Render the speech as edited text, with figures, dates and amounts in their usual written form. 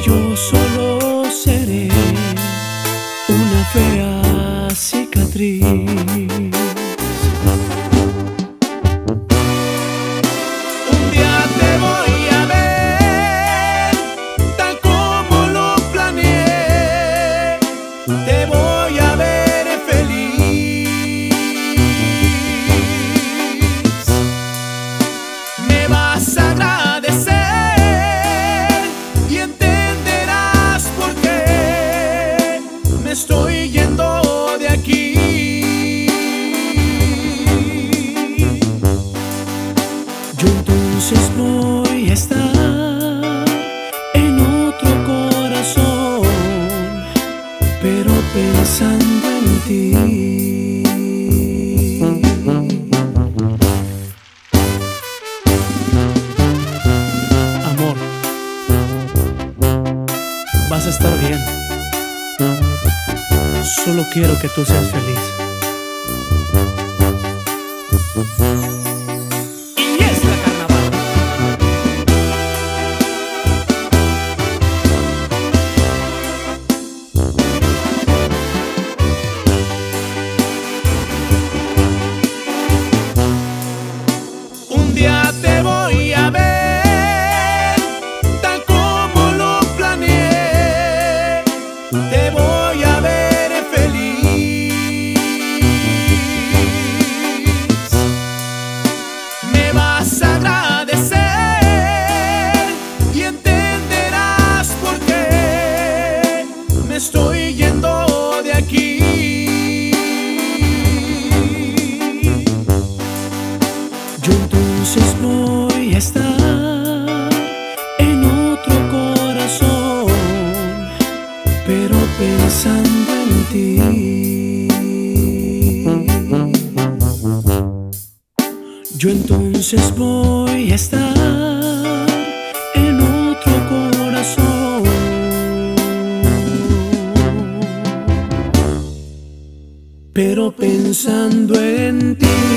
yo solo seré una fea cicatriz. Un día te voy a ver tal como lo planeé, te voy a ver feliz. Me vas a agradecer y entenderás por qué me estoy yendo de aquí. Yo entonces voy a estar en otro corazón, pero pensando en ti. Amor, vas a estar bien. Solo quiero que tú seas feliz. Y es la carnaval. Un día te voy a ver tal como lo planeé, te voy a ver feliz. Me vas a agradecer y entenderás por qué me estoy yendo de aquí. Yo entonces voy a estar en otro corazón, pero pensando en ti. Yo entonces voy a estar en otro corazón, pero pensando en ti.